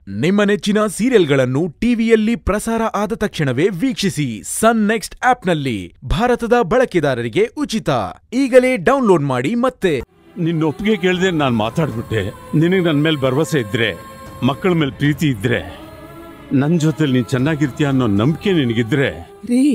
ನಿಮ್ಮ ನೆಚ್ಚಿನ ಸೀರಿಯಲ್ಗಳನ್ನು ಟಿವಿಯಲ್ಲಿ ಪ್ರಸಾರ ಆದ ತಕ್ಷಣವೇ ವೀಕ್ಷಿಸಿ ಸನ್ ನೆಕ್ಸ್ಟ್ ಆಪ್ನಲ್ಲಿ. ಭಾರತದ ಬಳಕೆದಾರರಿಗೆ ಉಚಿತ. ಈಗಲೇ ಡೌನ್ಲೋಡ್ ಮಾಡಿ. ಮತ್ತೆ ನಿನ್ನ ಒಪ್ಪಿಗೆ ಕೇಳದೆ ನಾನು ಮಾತಾಡ್ಬಿಟ್ಟೆ. ನಿನಗೆ ನನ್ನ ಮೇಲೆ ಭರವಸೆ ಇದ್ರೆ, ಮಕ್ಕಳ ಮೇಲೆ ಪ್ರೀತಿ ಇದ್ರೆ, ನನ್ನ ಜೊತೆಲಿ ನೀನು ಚೆನ್ನಾಗಿರ್ತೀಯ ಅನ್ನೋ ನಂಬಿಕೆ ನಿನಗಿದ್ರೆ ರೀ,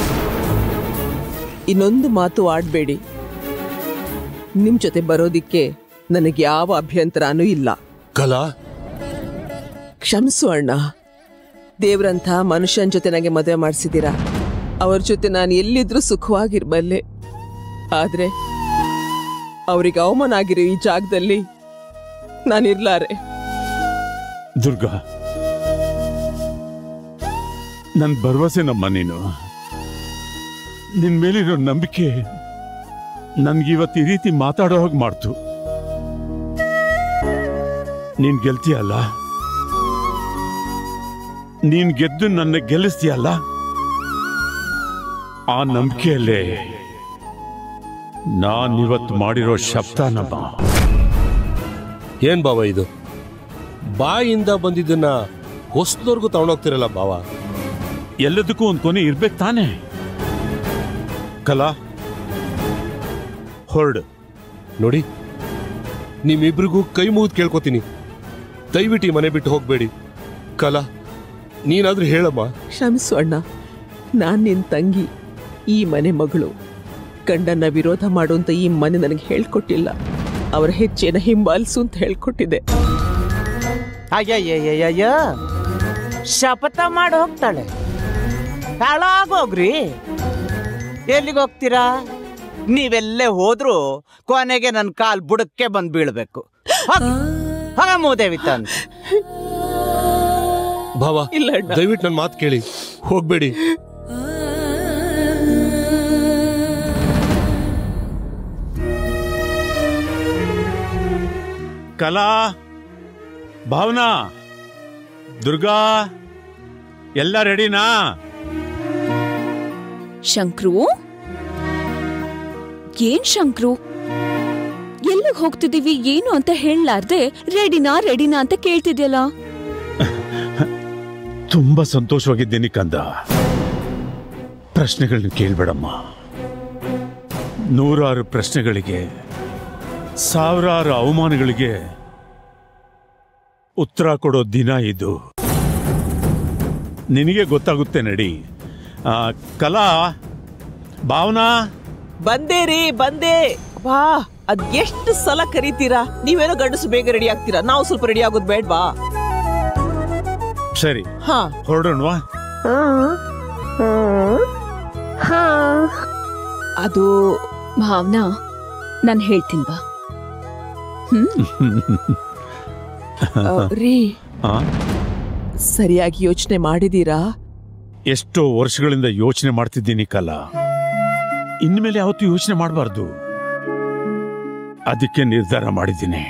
ಇನ್ನೊಂದು ಮಾತು ಆಡ್ಬೇಡಿ. ನಿಮ್ ಜೊತೆ ಬರೋದಿಕ್ಕೆ ನನಗೆ ಯಾವ ಅಭ್ಯಂತರನೂ ಇಲ್ಲ. ಕಲಾ, ಕ್ಷಮಿಸು ಅಣ್ಣ. ದೇವ್ರಂಥ ಮನುಷ್ಯನ ಜೊತೆ ನನಗೆ ಮದುವೆ ಮಾಡಿಸಿದ್ದೀರಾ. ಅವ್ರ ಜೊತೆ ನಾನು ಎಲ್ಲಿದ್ರೂ ಸುಖವಾಗಿರ್ಬಲ್ಲೆ. ಆದ್ರೆ ಅವ್ರಿಗೆ ಅವಮಾನ ಆಗಿರೋ ಈ ಜಾಗದಲ್ಲಿ ನಾನಿರ್ಲಾರೆ. ದುರ್ಗಾ, ನನ್ನ ಭರವಸೆ ನಮ್ಮ ನೀನು. ನಿನ್ ಮೇಲಿರೋ ನಂಬಿಕೆ ನನ್ಗಿವತ್ತು ಈ ರೀತಿ ಮಾತಾಡೋ ಹಾಗೆ ಮಾಡ್ತು. ನೀನ್ ಗೆಲ್ತೀಯಲ್ಲ, ನೀನ್ ಗೆದ್ದು ನನ್ನ ಗೆಲ್ಲಿಸ್ತೀಯಲ್ಲ, ಆ ನಂಬಿಕೆಯಲ್ಲೇ ನಾನಿವತ್ತು ಮಾಡಿರೋ ಶಬ್ದ ನಮ್ಮ. ಏನ್ ಬಾವ ಇದು? ಬಾಯಿಂದ ಬಂದಿದ್ದನ್ನ ಹೊಸದವ್ರಿಗೂ ತಗೊಂಡೋಗ್ತಿರಲ್ಲ ಬಾವ. ಎಲ್ಲದಕ್ಕೂ ಒಂದು ಕೊನೆ ಇರ್ಬೇಕು ತಾನೆ. ಕಲಾ, ಹೊರಡು. ನೋಡಿ, ನಿಮ್ಮಿಬ್ರಿಗೂ ಕೈ ಮುಗಿದು ಕೇಳ್ಕೊತೀನಿ, ದಯವಿಟ್ಟು ಮನೆ ಬಿಟ್ಟು ಹೋಗ್ಬೇಡಿ. ಕಲಾ, ನೀನಾದ್ರೂ ಹೇಳಮ್ಮ. ಕ್ಷಮಿಸು ಅಣ್ಣ. ನಾನ್ ನಿನ್ ತಂಗಿ, ಈ ಮನೆ ಮಗಳು. ಗಂಡನ್ನ ವಿರೋಧ ಮಾಡುವಂತ ಈ ಮನೆ ನನಗೆ ಹೇಳ್ಕೊಟ್ಟಿಲ್ಲ. ಅವರ ಹೆಜ್ಜೆನ ಹಿಂಬಾಲಿಸು ಅಂತ ಹೇಳ್ಕೊಟ್ಟಿದೆ. ಅಯ್ಯಯ್ಯಯ್ಯಯ್ಯ, ಶಪಥ ಮಾಡಿ ಹೋಗ್ತಾಳೆ. ಹಾಳಾಗೋಗ್ರಿ. ಎಲ್ಲಿಗೆ ಹೋಗ್ತೀರಾ? ನೀವೆಲ್ಲೇ ಹೋದ್ರು ಕೊನೆಗೆ ನನ್ನ ಕಾಲ್ ಬುಡಕ್ಕೆ ಬಂದು ಬೀಳ್ಬೇಕು. ಹಾಗ ಮೂದೇವಿ ತಂದು ಭಾವ, ದಯವಿಟ್ಟು ನನ್ನ ಮಾತು ಕೇಳಿ, ಹೋಗ್ಬೇಡಿ. ಕಲಾ, ಭಾವನಾ, ದುರ್ಗಾ, ಎಲ್ಲ ರೆಡಿನಾ? ಶಂಕ್ರು, ಏನ್ ಶಂಕ್ರು, ಎಲ್ಲಿಗೆ ಹೋಗ್ತಿದೀವಿ ಏನು ಅಂತ ಹೇಳಲಾರ್ದೆ ರೆಡಿನಾ ರೆಡಿನಾ ಅಂತ ಕೇಳ್ತಿದ್ಯಲ್ಲ? ತುಂಬಾ ಸಂತೋಷವಾಗಿದ್ದೀನಿ ಕಂದ. ಪ್ರಶ್ನೆಗಳನ್ನ ಕೇಳ್ಬೇಡಮ್ಮ. ನೂರಾರು ಪ್ರಶ್ನೆಗಳಿಗೆ, ಸಾವಿರಾರು ಅವಮಾನಗಳಿಗೆ ಉತ್ತರ ಕೊಡೋ ದಿನ ಇದು. ನಿನಗೆ ಗೊತ್ತಾಗುತ್ತೆ ನಡಿ. ಕಲಾ, ಭಾವನಾ, ಬಂದೇ ರೀ, ಬಂದೆ. ವಾ, ಅದ್ ಎಷ್ಟು ಸಲ ಕರೀತೀರಾ? ನೀವೇನೋ ಗಂಡಸು ಬೇಗ ರೆಡಿ ಆಗ್ತೀರಾ, ನಾವು ಸ್ವಲ್ಪ ರೆಡಿ ಆಗೋದು ಬೇಡ್ವಾ? ಸರಿ, ಹೊರಡೋಣವಾ? ಅದು ಭಾವನಾ, ನಾನು ಹೇಳ್ತೀನಿ ಬಾ. ರೀ, ಸರಿಯಾಗಿ ಯೋಚನೆ ಮಾಡಿದೀರಾ? ಎಷ್ಟೋ ವರ್ಷಗಳಿಂದ ಯೋಚನೆ ಮಾಡ್ತಿದ್ದೀನಿ ಕಲಾ. ಇನ್ಮೇಲೆ ಯಾವತ್ತೂ ಯೋಚನೆ ಮಾಡಬಾರ್ದು. ಅದಕ್ಕೆ ನಿರ್ಧಾರ ಮಾಡಿದ್ದೀನಿ.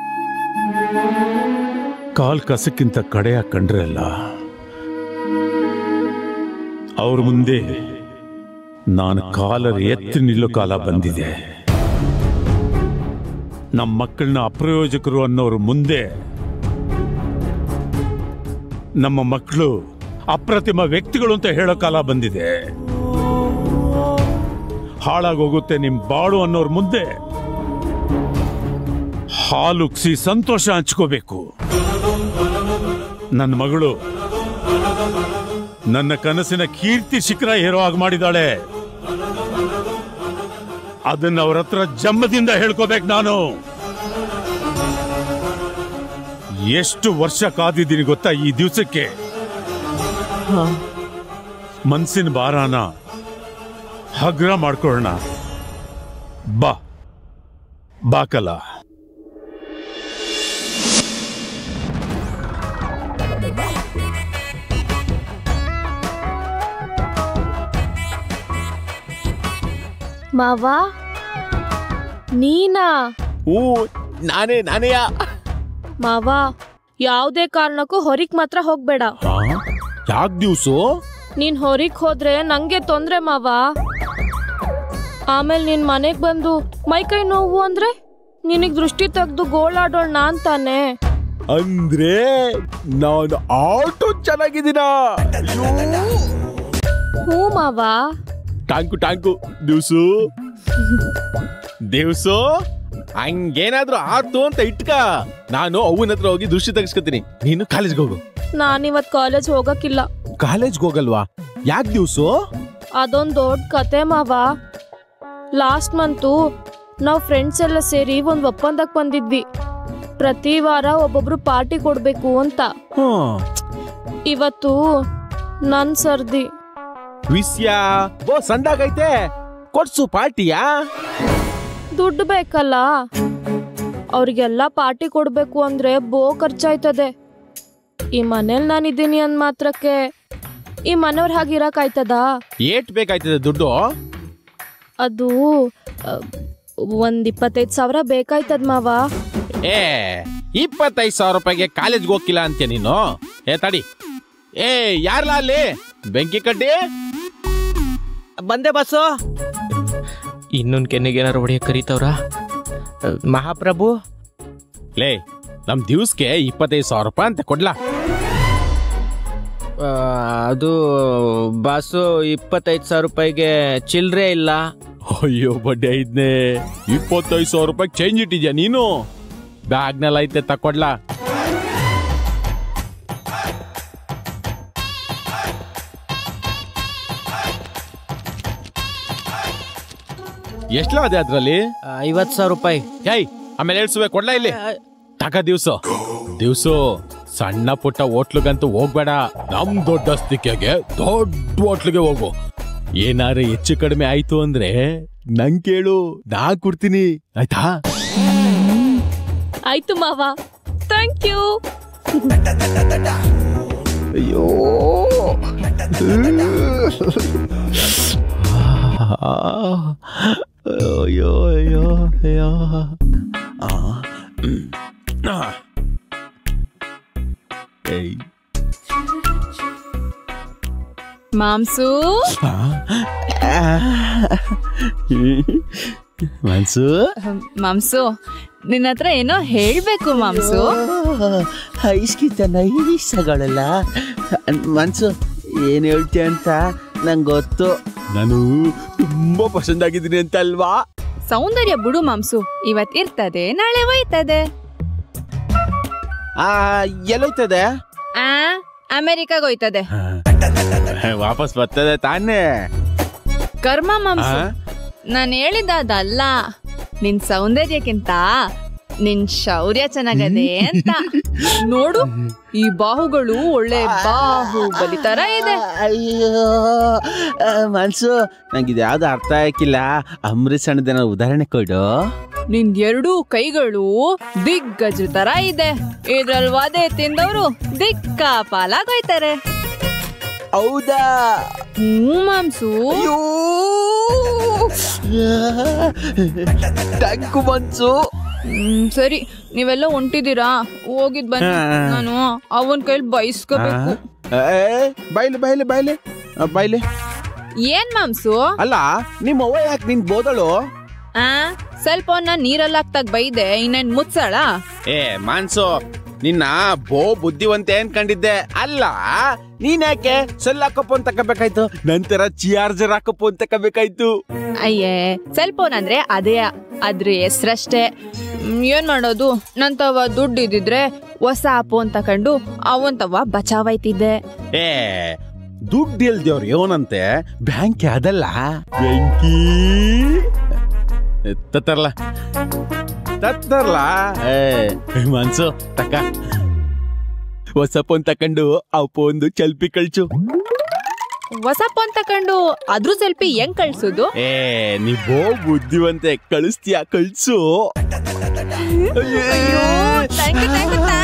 ಕಾಲ್ ಕಸಕ್ಕಿಂತ ಕಡೆಯ ಕಂಡ್ರಲ್ಲ, ಅವ್ರ ಮುಂದೆ ನಾನು ಕಾಲರ್ ಎತ್ತಿ ನಿಲ್ಲೋ ಕಾಲ ಬಂದಿದೆ. ನಮ್ಮ ಮಕ್ಕಳನ್ನ ಅಪ್ರಯೋಜಕರು ಅನ್ನೋರು ಮುಂದೆ ನಮ್ಮ ಮಕ್ಕಳು ಅಪ್ರತಿಮ ವ್ಯಕ್ತಿಗಳು ಅಂತ ಹೇಳೋ ಕಾಲ ಬಂದಿದೆ. ಹಾಳಾಗೋಗುತ್ತೆ ನಿಮ್ ಬಾಳು ಅನ್ನೋರ್ ಮುಂದೆ ಹಾಲುಕ್ಸಿ ಸಂತೋಷ ಹಂಚ್ಕೋಬೇಕು. ನನ್ನ ಮಗಳು ನನ್ನ ಕನಸಿನ ಕೀರ್ತಿ ಶಿಖರ ಏರೋ ಆಗಿ ಮಾಡಿದಾಳೆ. ಅದನ್ನ ಅವ್ರ ಹತ್ರ ಜನ್ಮದಿಂದ ಹೇಳ್ಕೋಬೇಕು ನಾನು. ಎಷ್ಟು ವರ್ಷ ಕಾದಿದ್ದೀನಿ ಗೊತ್ತಾ ಈ ದಿವಸಕ್ಕೆ. ಮನ್ಸಿನ ಭಾರಾನ ಹಗ್ರ ಮಾಡ್ಕೊಳ್ಳೋಣ. ಬಾ ಬಾಕಲ. ಮಾವಾ, ನೀನಾ? ನಾನೇಯಾ? ಮಾವಾ, ಯಾವುದೇ ಕಾರಣಕ್ಕೂ ಹೊರಗ್ ಮಾತ್ರ ಹೋಗ್ಬೇಡ. ಯಾಕೆ ದಿವ್ಸು? ನೀನ್ ಹೊರಗ್ ಹೋದ್ರೆ ನಂಗೆ ತೊಂದ್ರೆ ಮಾವಾ. ಆಮೇಲೆ ನಿನ್ ಮನೆಗ್ ಬಂದು ಮೈಕೈ ನೋವು ಅಂದ್ರೆ ನಿನಗ್ ದೃಷ್ಟಿ ತೆಗ್ದು ಗೋಳಾಡೋಳ್ ನಾನ್ ತಾನೆ. ಅಂದ್ರೆ ನಾನು ಆಟೋ ಚೆನ್ನಾಗಿದ್ದೀನ. ಹ್ಞೂ ಮಾವ. ಟ್ಯಾಂಕು ದಿವ್ಸು ಹಂಗೇನಾದ್ರೂ ಆತು ಅಂತ ಇಟ್ಕ. ನಾನು ಅವನ ಹತ್ರ ಹೋಗಿ ದೃಷ್ಟಿ ತೆಗಿಸ್ಕೊತೀನಿ. ನೀನು ಕಾಲೇಜ್ಗೆ ಹೋಗು. ನಾನಿವತ್ ಕಾಲೇಜ್ ಹೋಗಕ್ಕಿಲ್ಲ. ಕಾಲೇಜ್ಗೆ ಹೋಗಲ್ವಾ? ಯಾಕೆ ದಿವ್ಸು? ಅದೊಂದ್ ದೊಡ್ಡ ಕತೆ ಮಾವ. ಲಾಸ್ಟ್ ಮಂತು ನಾವ್ ಫ್ರೆಂಡ್ಸ್ ಎಲ್ಲ ಸೇರಿ ಒಂದ್ ಒಪ್ಪಂದಕ್ ಬಂದಿದ್ವಿ. ಪ್ರತಿ ವಾರ ಒಬ್ಬೊಬ್ರು ಪಾರ್ಟಿ ಕೊಡ್ಬೇಕು ಅಂತ. ಇವತ್ತು ನನ್ ಸರ್ದಿ. ವಿಷಯ ಸಂದಾಗೈತೆ, ಕೊಡ್ಸು ಪಾರ್ಟಿಯಾ. ದುಡ್ಡು ಬೇಕಲ್ಲ, ಅವ್ರಿಗೆಲ್ಲ ಪಾರ್ಟಿ ಕೊಡ್ಬೇಕು ಅಂದ್ರೆ ಖರ್ಚಾಯ್ತದೆ. ಈ ಮನೇಲಿ ನಾನಿದ್ದೀನಿ ಅಂದ್ ಮಾತ್ರಕ್ಕೆ ಈ ಮನೆಯವ್ರ ಹಾಗಿರಕಾಯ್ತದ? ಏಟ್ ಬೇಕಾಯ್ತದೆ ದುಡ್ಡು? ಅದು ಒಂದ್ 25,000 ಬೇಕಾಯ್ತದ ಮಾವ. 25,000 ರೂಪಾಯಿಗೆ ಕಾಲೇಜ್ಗೆ ಹೋಗಿಲ್ಲ ಅಂತೀಯ ನೀನು? ತಡಿ, ಯಾರಲ್ಲ ಅಲ್ಲಿ ಬೆಂಕಿ ಕಡ್ಡಿ? ಬಂದೆ ಬಸ್ಸು. ಇನ್ನೊಂದು ಕೆನ್ನೆಗೆ ಏನಾರು ಹೊಡೆಯಕ್ಕೆ ಕರೀತವ್ರ? ಮಹಾಪ್ರಭು, ಲೇ ನಮ್ ದಿವ್ಸಕ್ಕೆ 25,000 ರೂಪಾಯಿ ಅಂತ ಕೊಡ್ಲಾ? ಅದು ಬಸ್ಸು 25,000 ರೂಪಾಯಿಗೆ ಚಿಲ್ರೆ ಇಲ್ಲ. ಅಯ್ಯೋ ಬಡ್ಡೆ ಐದ್ನೇ, 25,000 ರೂಪಾಯಿ ಚೇಂಜ್ ಇಟ್ಟಿದ್ಯಾ ನೀನು? ಬ್ಯಾಗ್ನಲ್ಲಿ ಐತೆ ತಕೊಡ್ಲಾ? ಎಷ್ಟಲ ಅದೇ ಅದ್ರಲ್ಲಿ? 50,000 ರೂಪಾಯಿ. ಆಮೇಲೆ ಹೇಳ್ಸುವೆ ಕೊಡ್ಲಾ ಇಲ್ಲಿ? ತಕ ದಿವ್ಸು ಸಣ್ಣ ಪುಟ್ಟ ಹೋಟ್ಲುಗಂತೂ ಹೋಗ್ಬೇಡ. ನಮ್ ದೊಡ್ಡ ಅಸ್ತಿಕೆಗೆ ದೊಡ್ಡ ಹೋಟ್ಲಿಗೆ ಹೋಗು. ಏನಾರ ಹೆಚ್ಚು ಕಡಿಮೆ ಆಯ್ತು ಅಂದ್ರೆ ನಂಗೆ ಕೇಳು, ನಾ ಕೊಡ್ತೀನಿ, ಆಯ್ತಾ? ಆಯ್ತು ಮಾವ, ಥ್ಯಾಂಕ್ ಯು. ಅಯ್ಯೋ ಅಯ್ಯೋ ಅಯ್ಯೋ ಅಯ್ಯೋ. ಮಾಂಸು, ಮಾಂಸು ನಿನ್ನ ಹತ್ರ ಏನೋ ಹೇಳ್ಬೇಕು ಮಾಂಸು. ಐಸ್ಕಿಂತ ನೈಸಗಳಲ್ಲ ಮನ್ಸು, ಏನ್ ಹೇಳ್ತೀಯ ಅಂತ ನಂಗೆ ಗೊತ್ತು. ನಾನು ತುಂಬಾ ಪಸಂದ್ ಆಗಿದ್ದೀನಿ ಅಂತ ಅಲ್ವಾ? ಸೌಂದರ್ಯ ಬಿಡು ಮಾಂಸು, ಇವತ್ ಇರ್ತದೆ ನಾಳೆ ಹೋಯ್ತದೆ. ಎಲ್ಲೋಯ್ತದೆ? ಅಮೆರಿಕಾಗ ಹೋಯ್ತದೆ. ವಾಪಸ್ ಬರ್ತದೆ ತಾನೇ? ಕರ್ಮ ಮಾಂಸು, ನಾನು ಹೇಳಿದ್ದಲ್ಲ, ನಿನ್ ಸೌಂದರ್ಯಕ್ಕಿಂತ ನಿನ್ ಶೌರ್ಯ ಚೆನ್ನಾಗದೆ ಅಂತ. ನೋಡು, ಈ ಬಾಹುಗಳು ಒಳ್ಳೆ ಬಾಹುಬಲಿ ತರ ಇದೆ. ಅಯ್ಯೋ ಮನ್ಸು, ನಂಗಿದ ಯಾವ್ದು ಅರ್ಥ ಆಗಿಲ್ಲ. ಅಂಬರೀಷ್ ಅಣ್ಣದೇನ ಉದಾಹರಣೆ ಕೊಡು. ನಿನ್ 2 ಕೈಗಳು ದಿಗ್ಗಜ ತರ ಇದೆ. ಇದ್ರಲ್ಲಿ ವಾದೆ ತಿಂದವರು ದಿಕ್ಕಾಪಾಲಾಗೋಯ್ತಾರೆ. ಹೌದಾ? ಮಾಂಸು. ಟ್ಯಾಂಕು ಮನ್ಸು. ಸರಿ, ನೀವೆಲ್ಲ ಹೊಂಟಿದ್ದೀರಾ? ಹೋಗಿದ್ ಬನ್ನಿ, ನಾನು ಅವನ್ ಕೈಲಿ ಬಯಸ್ಕೋಬೇಕು. ಬಾಯ್ಲೆ ಬಾಯ್ಲೆ ಬಾಯ್ಲೆ ಬಾಯ್ಲೆ. ಏನ್ ಮಾಂಸು? ಅಲ್ಲ, ನಿಮ್ಮ ಅವ್ವ ಯಾಕೆ ನಿನ್ ಬೋದಳು? ಸ್ವಲ್ಪ ನೀರಲ್ಲಿ ಹಾಕ್ತಾಗ ಬೈದೆ, ಇನ್ನೇನ್ ಮುಚ್ಚಳ? ಮಾನ್ಸು, ನಿನ್ನ ಬುದ್ಧಿವಂತೆ ಅನ್ಕೊಂಡಿದ್ದೆ. ಅಲ್ಲ, ನೀನ್ ಯಾಕೆ ಸೆಲ್ ಹಾಕಪ್ಪ ಅಂತ ತಗೋಬೇಕಾಯ್ತು? ನಂತರ ಚಾರ್ಜರ್ ಹಾಕಪ್ಪ ಅಂತ ತಗೋಬೇಕಾಯ್ತು. ಅಯ್ಯೇ, ಸೆಲ್ ಫೋನ್ ಅಂದ್ರೆ ಅದೇ, ಅದ್ರ ಹೆಸ್ರಷ್ಟೇ. ಏನ್ ಮಾಡೋದು, ನಂತವ ದುಡ್ಡು ಇದ್ದಿದ್ರೆ ಹೊಸ ಫೋನ್ ತಕೊಂಡು ಅವಂತವ ಬಚಾವಾಯ್ತಿದ್ದೆ. ದುಡ್ಡು ಇಲ್ದೇವ್ರು ಏನಂತೆ ಬ್ಯಾಂಕ್ ಅದಲ್ಲ ಬೆಂಕಿ ತತ್ತರ್ಲ ಮನ್ಸು ತಕ್ಕ ಹೊಸ ಫೋನ್ ತಕೊಂಡು ಆ ಫೋನ್ದು ಸೆಲ್ಫಿ ಕಳ್ಸು. ಹೊಸ ಫೋನ್ ತಕೊಂಡು ಅದ್ರ ಸೆಲ್ಫಿ ಹೆಂಗ್ ಕಳ್ಸೋದು? ನೀ ಬುದ್ಧಿವಂತೆ, ಕಳಿಸ್ತೀಯ? ಕಳ್ಸು. ಅಯ್ಯೋ,